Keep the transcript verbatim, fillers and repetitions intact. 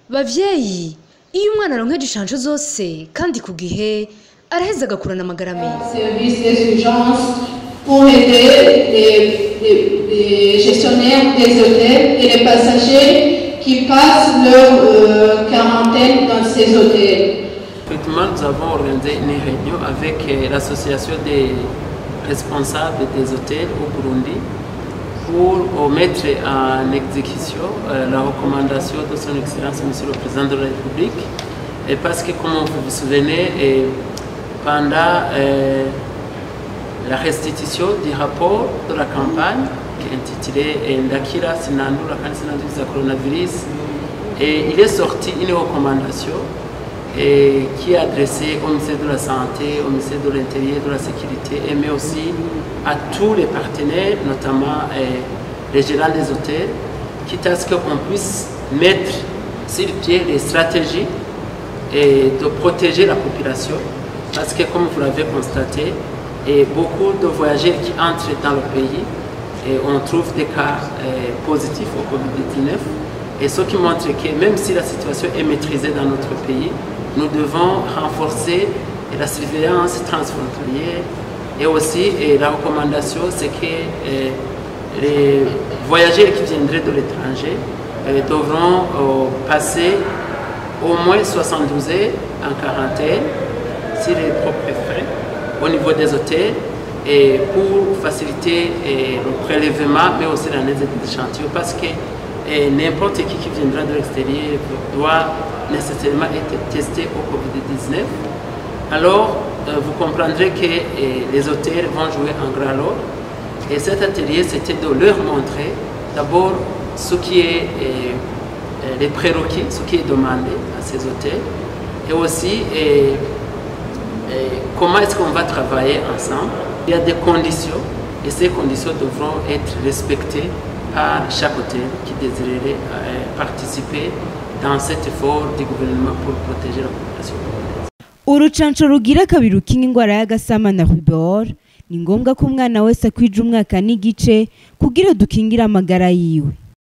Bavyeyi, iyo umwana aronkeje inshanjo zose kandi ku gihe araheza agakurana amagara meza. Service des urgences pour aider les, les, les gestionnaires des hôtels et les passagers qui passent leur euh, quarantaine dans ces hôtels. Effectivement, nous avons organisé une réunion avec l'association des responsables des hôtels au Burundi pour mettre en exécution euh, la recommandation de son Excellence Monsieur le Président de la République. Et parce que, comme vous vous souvenez, et pendant euh, la restitution du rapport de la campagne qui est intitulé Ndakira Sinandura kandi sinanduza coronavirus, et il est sorti une recommandation et qui est adressée au ministère de la Santé, au ministère de l'Intérieur, de la Sécurité, et mais aussi à tous les partenaires, notamment eh, les gérants des hôtels, quitte à ce qu'on puisse mettre sur pied les stratégies et de protéger la population. Parce que, comme vous l'avez constaté, et beaucoup de voyageurs qui entrent dans le pays, et on trouve des cas eh, positifs au Covid dix-neuf, et ce qui montre que même si la situation est maîtrisée dans notre pays, nous devons renforcer la surveillance transfrontalière et aussi et la recommandation, c'est que eh, les voyageurs qui viendraient de l'étranger eh, devront oh, passer au moins soixante-douze heures en quarantaine sur les propres frais au niveau des hôtels et pour faciliter eh, le prélèvement mais aussi l'analyse des échantillons parce que eh, n'importe qui qui viendra de l'extérieur doit nécessairement être testé au Covid dix-neuf. Alors, euh, vous comprendrez que eh, les hôtels vont jouer un grand rôle. Et cet atelier, c'était de leur montrer d'abord ce qui est eh, les prérequis, ce qui est demandé à ces hôtels, et aussi eh, eh, comment est-ce qu'on va travailler ensemble. Il y a des conditions, et ces conditions devront être respectées par chaque hôtel qui désirerait eh, participer dans cet effort du gouvernement pour protéger la population. Urucanco rugira kabiri rukinga ingwara y'agasama na rubor ni ngombwa ko umwana wese akwije umwaka n'igice kugira dukingire amagara yiwe.